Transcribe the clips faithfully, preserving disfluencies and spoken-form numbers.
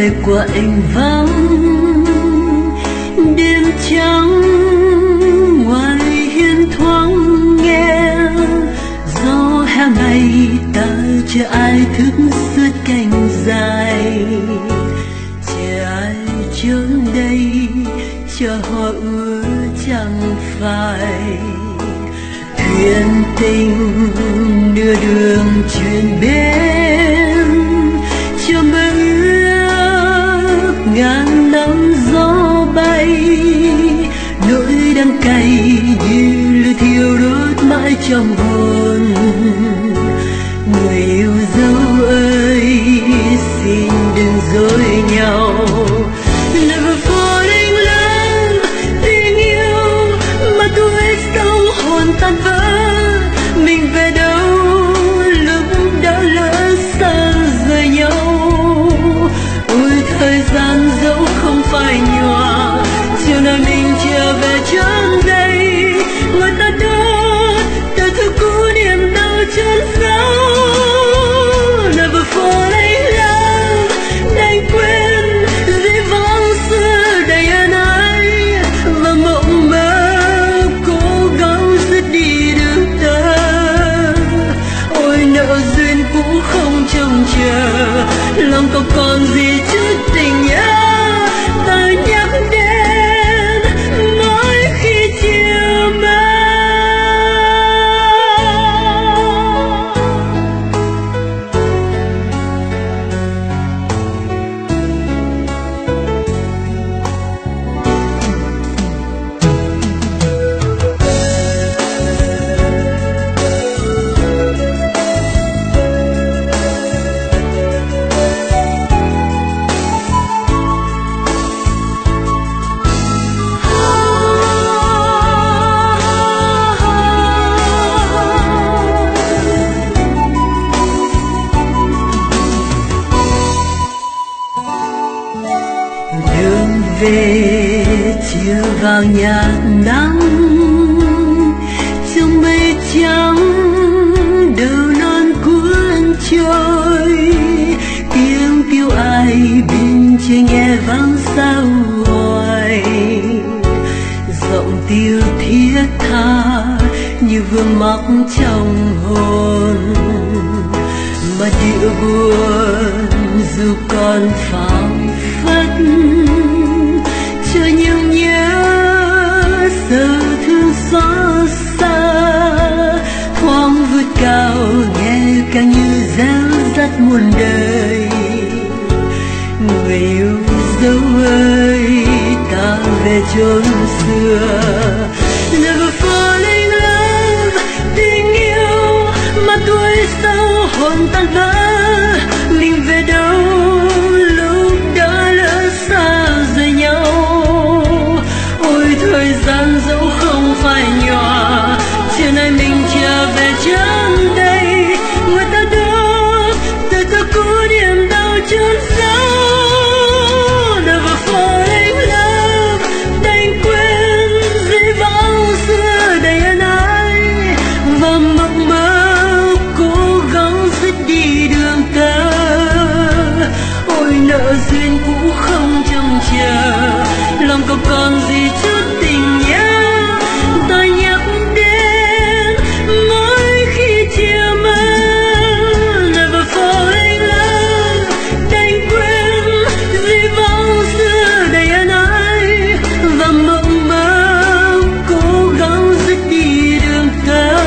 về qua anh vắng đêm trắng ngoài hiên thoáng nghe gió hè ngày ta chưa ai thức suốt cánh dài, chưa ai trốn đây chờ họ ước chẳng phải thuyền tình đưa đường chuyển bên cho mơ ước ngàn năm gió bay, nỗi đắng cay như lửa thiêu đốt mãi trong hồn. Người yêu dấu ơi xin đừng dối nhau, never fall in love, tình yêu mà tuổi sâu hồn tan vỡ. Mình về đâu lúc đã lỡ xa rời nhau, ôi thời gian dẫu không phai nhòa, chiều nay mình trở về chân đây. Người ta đó ta thứ cũ niềm đau chôn sâu, never fall in love, đành quên dĩ vãng xưa đầy ân ái và mộng mơ cố gắng dứt đi được ta. Ôi nợ duyên cũ không trông chờ, lòng có còn gì chút tình nhớ ta nhắc đến mỗi khi chiều mơ. Đường về chiều vào nhà nắng, trong mây trắng đầu non cuốn trôi, tiếng kêu ai bên trên nghe vang sao hoài, giọng tiêu thiết tha như vương mắc trong hồn. Mà điệu buồn dù còn phảng phất cho nhung nhớ sầu thương xót xa, thoáng vút cao nghe càng như réo rắt muôn đời. Người yêu dấu ơi ta về chốn xưa, never fall in love, tình yêu mà tuổi sau hồn tan vỡ. Mình về đâu lúc đã lỡ xa rời nhau, ôi thời gian dẫu không phai nhòa, chiều nay mình trở về chân đây. Người ta đó từ từ cũ niềm đau chôn sâu, never fall in love, đành quên dĩ vãng xưa đầy ân ái và mộng mơ cố gắng dứt đi đường ta. Ôi nợ duyên cũ không trông chờ, lòng có còn gì chút tình nhớ ta nhắc đến mỗi khi chiều mơ. Never fall in love, đành quên dĩ vãng xưa đầy ân ái và mộng mơ cố gắng dứt đi đường ta.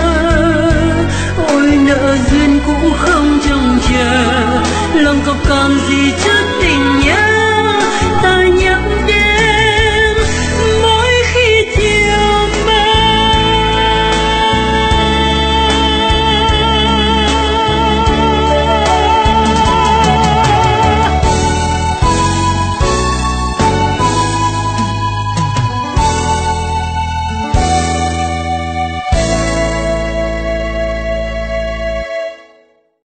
Ôi nợ duyên cũ không trông chờ, lòng có còn gì chứ